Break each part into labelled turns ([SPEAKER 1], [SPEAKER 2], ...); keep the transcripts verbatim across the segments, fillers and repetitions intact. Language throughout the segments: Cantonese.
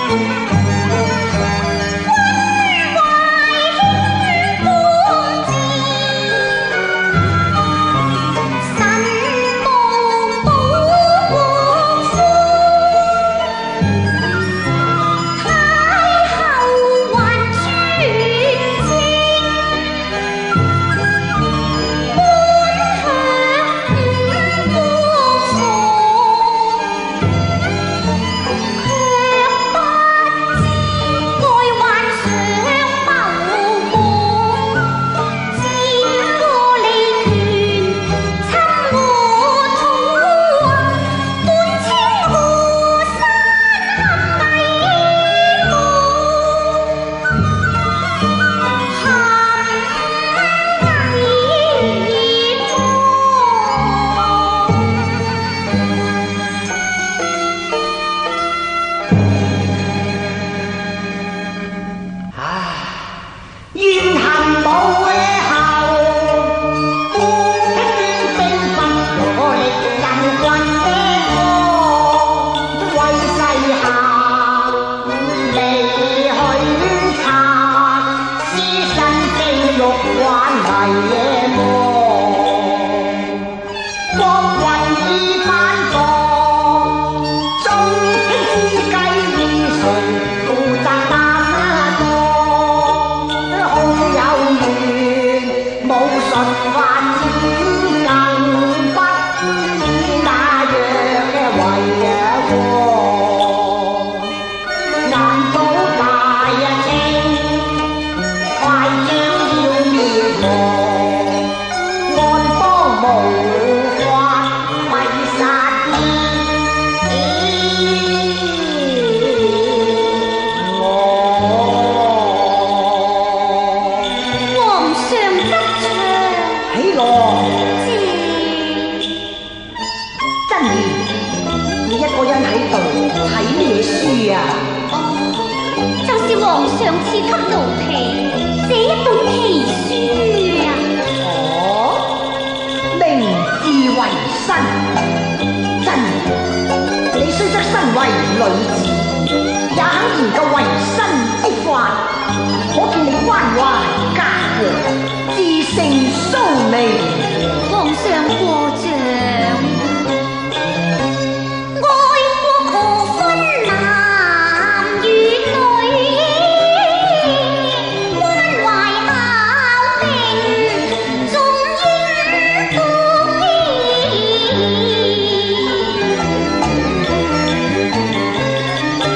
[SPEAKER 1] Hãy subscribe cho kênh Ghiền Mì Gõ để không bỏ lỡ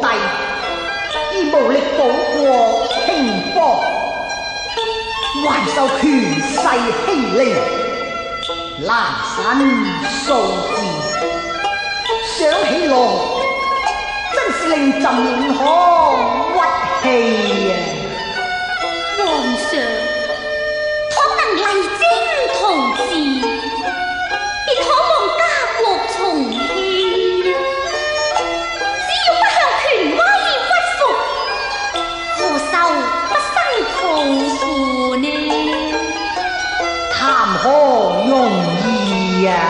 [SPEAKER 1] 帝，已無力保過興邦，還受權勢欺凌，難伸數字。想起來，真是令朕認可屈氣啊！
[SPEAKER 2] 皇上，倘能勵精圖治，便可望家國重興。只要不向權威屈服，何愁不生抱負呢？
[SPEAKER 1] 談何容易啊！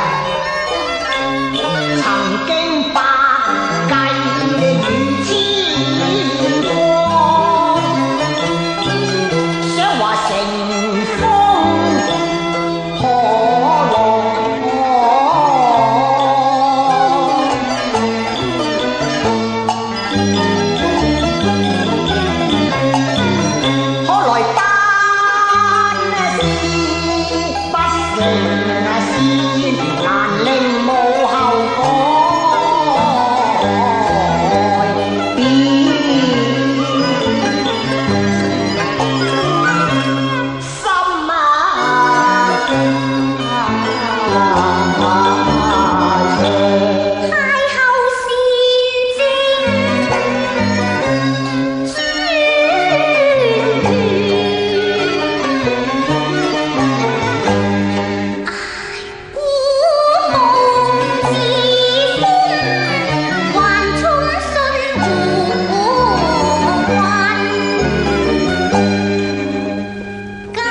[SPEAKER 1] 曾經百計與千方，想話成風可樂，可來單是不成先，難令無後改變。心啊，
[SPEAKER 2] 太后善政，專孤夢自封，還充信和君，久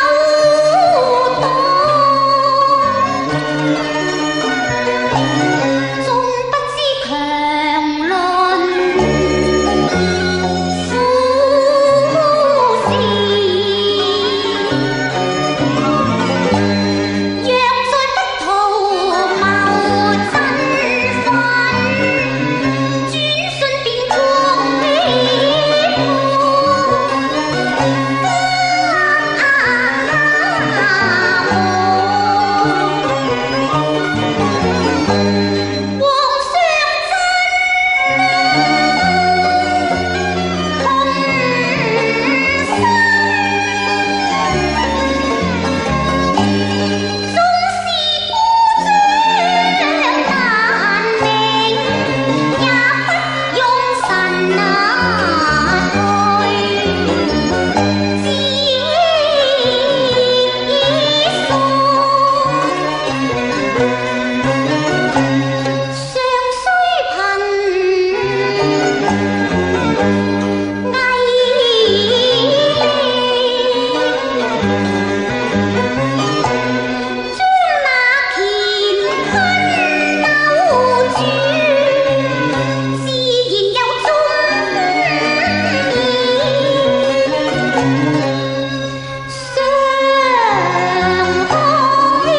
[SPEAKER 2] 當，縱不知強論夫事。若再不圖謀振奮，轉瞬便國起皇上真痛心，縱是孤掌難明，也不用神難退，只所尚須憑毅力，將那乾坤兜轉，自然有忠義，尚可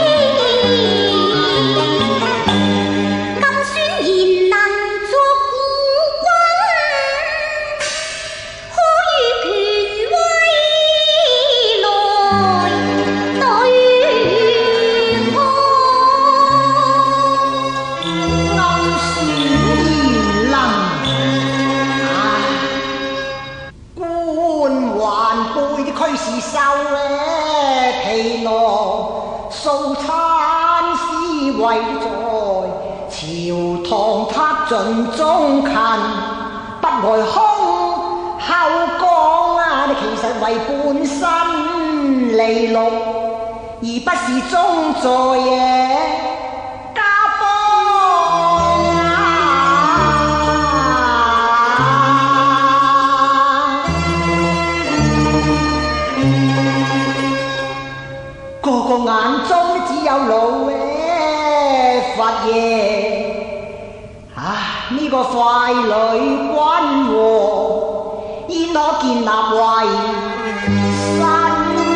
[SPEAKER 2] 今宣言能作古君，可與權威來對抗。
[SPEAKER 1] 暗算賢能，唉，官還背的驅使獸呢，疲勞素餐思維在朝堂他盡忠勤，不外空後講啊，你其實為半身利祿，而不是忠在嘅家邦啊！個個眼中都只有老嘅佛爺，唉，呢、個傀儡君和，焉可建立為新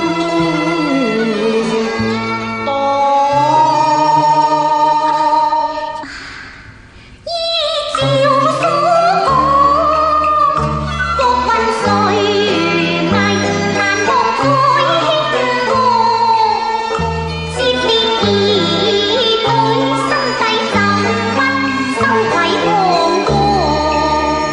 [SPEAKER 2] 依照所講，國運垂危，難望再興國。接連而舉，心計怎不羞愧亡國？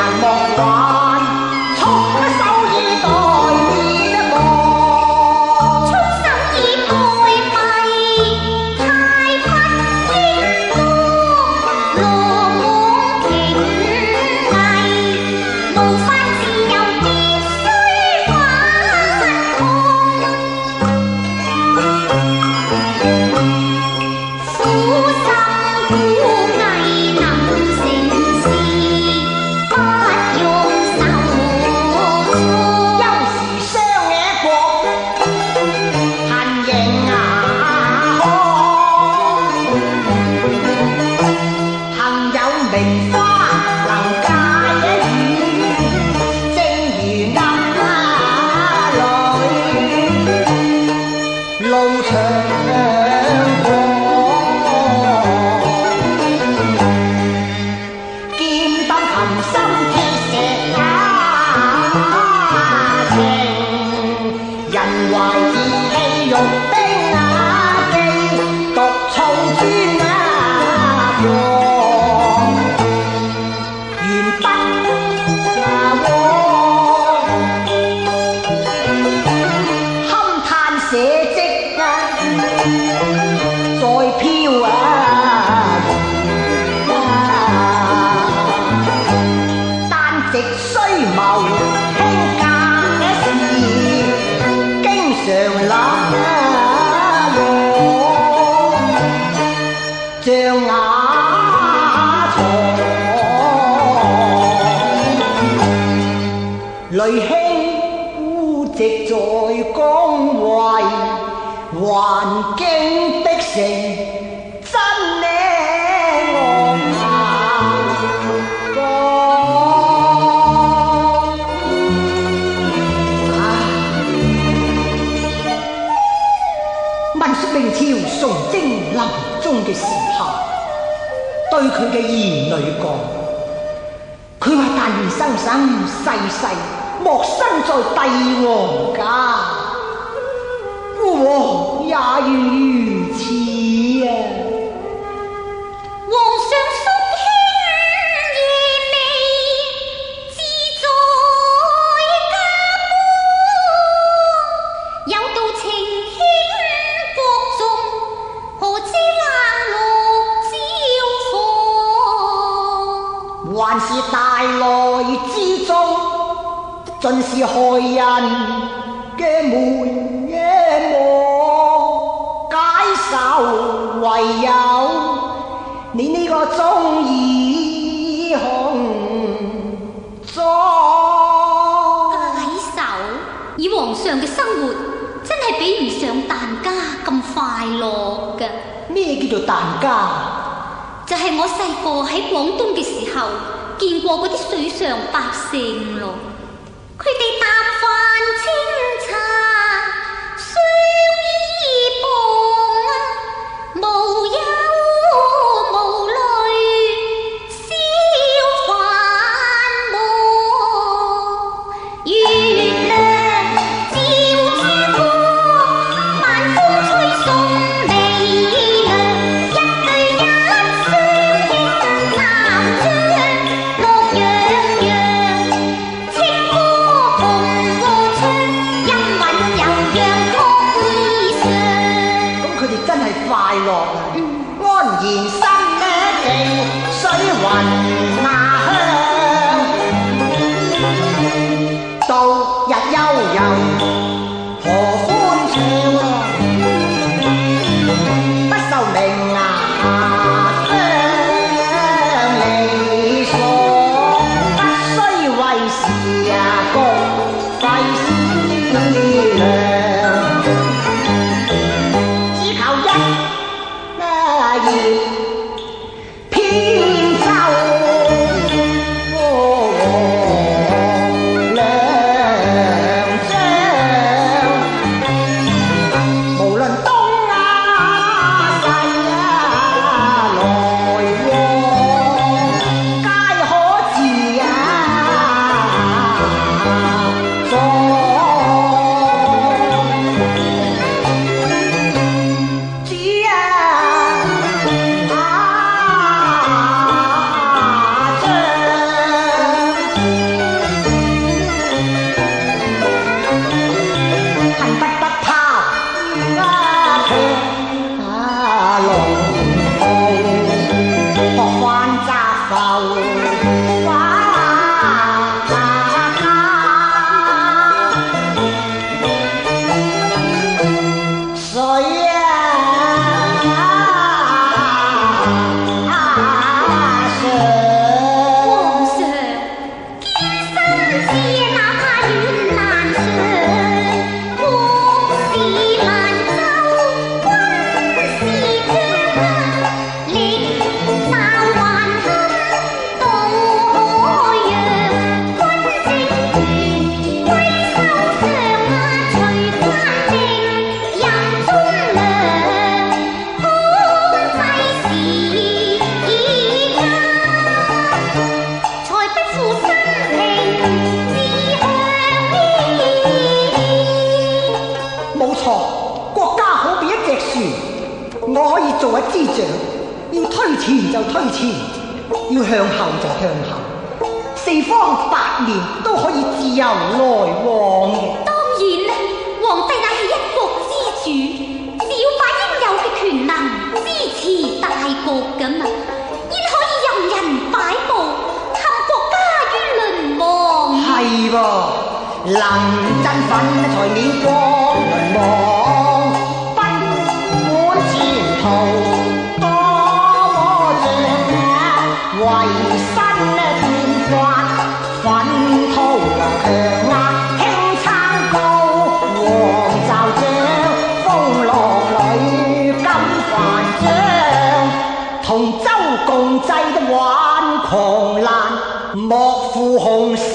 [SPEAKER 1] 莫玩，束手以待灭亡。
[SPEAKER 2] 束手以待咪，太不應當。羅網瓊藝，無法自由必須反抗。苦心苦藝能成事，不用受挫。
[SPEAKER 1] 憂時雙野國，恨迎牙康。幸有名花能解雨，正如暗淚，路長廣。劍燈含心鐵石也情，人懷義氣欲冰瓦記，獨操專那王，鉛筆那汪，堪嘆寫跡啊，再飄啊！單直須謀輕格嘅事，經常冷落，像瓦床。淚輕孤寂在崗位，還經的城真呢我眼光。聞說明朝崇禎臨終嘅時候，對佢嘅兒女講，佢話但願生生世世莫生在帝王家，父王也願如此啊。
[SPEAKER 2] 皇上肅輕夜未，志在家國，有道情牽國重，何知冷落招禍。
[SPEAKER 1] 還是大內之中，盡是害人嘅門嘅魔，解手唯有你呢個忠義雄莊。
[SPEAKER 2] 解手，以皇上嘅生活真係比唔上疍家咁快樂㗎。
[SPEAKER 1] 咩叫做疍家？
[SPEAKER 2] 就係我細個喺廣東嘅時候見過嗰啲水上百姓咯，佢哋淡飯清茶，相依傍啊，無憂無慮，消煩惱。月亮照珠光，晚風吹送微涼，一對一雙輕南窗，樂洋洋，清歌紅和唱。
[SPEAKER 1] 我可以做一支掌，要推前就推前，要向後就向後，四方八面都可以自由來往嘅。
[SPEAKER 2] 當然啦，皇帝乃係一國之主，是要把應有嘅權能支持大國噶嘛，焉可以任人擺布，陷國家於淪亡？
[SPEAKER 1] 係噃，能振奮才免國淪亡。多麼像為身斷髮，奮圖強壓輕撐高，黃袖章風浪裏金帆章，同舟共濟的挽狂瀾，莫負紅